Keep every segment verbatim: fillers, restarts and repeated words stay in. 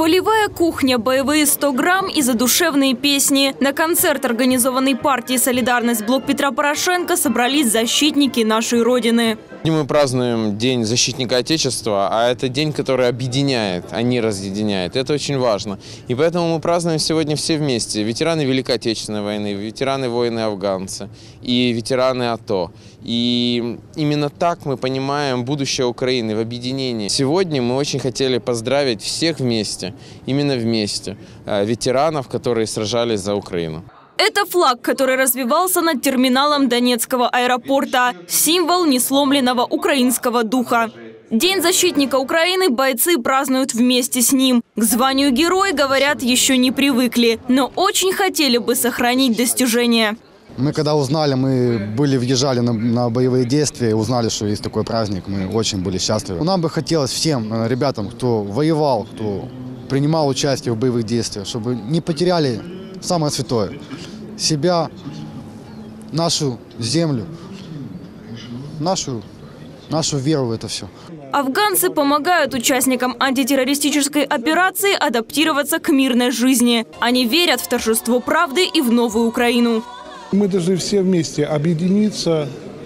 Полевая кухня, боевые сто грамм и задушевные песни. На концерт, организованный партией «Солидарность» Блок Петра Порошенко, собрались защитники нашей Родины. Мы празднуем День защитника Отечества, а это день, который объединяет, а не разъединяет. Это очень важно. И поэтому мы празднуем сегодня все вместе. Ветераны Великой Отечественной войны, ветераны войны-афганцы и ветераны АТО. И именно так мы понимаем будущее Украины в объединении. Сегодня мы очень хотели поздравить всех вместе, именно вместе, ветеранов, которые сражались за Украину. Это флаг, который развивался над терминалом Донецкого аэропорта. Символ несломленного украинского духа. День защитника Украины бойцы празднуют вместе с ним. К званию герой, говорят, еще не привыкли, но очень хотели бы сохранить достижения. Мы когда узнали, мы были, въезжали на, на боевые действия, узнали, что есть такой праздник, мы очень были счастливы. Нам бы хотелось всем ребятам, кто воевал, кто принимал участие в боевых действиях, чтобы не потеряли самое святое – себя, нашу землю, нашу, нашу веру в это все. Афганцы помогают участникам антитеррористической операции адаптироваться к мирной жизни. Они верят в торжество правды и в новую Украину. Мы должны все вместе объединиться,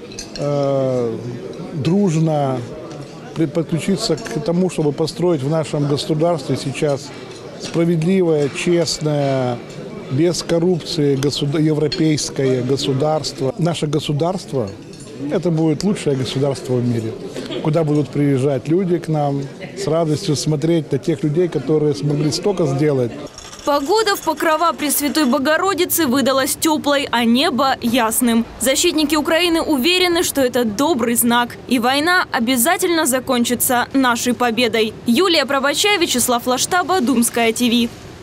э, дружно подключиться к тому, чтобы построить в нашем государстве сейчас справедливое, честное, без коррупции государ... европейское государство. Наше государство – это будет лучшее государство в мире, куда будут приезжать люди к нам, с радостью смотреть на тех людей, которые смогли столько сделать. Погода в Покрова Пресвятой Богородицы выдалась теплой, а небо – ясным. Защитники Украины уверены, что это добрый знак. И война обязательно закончится нашей победой. Юлия Провочай, Вячеслав Лаштаба, Думская ТВ.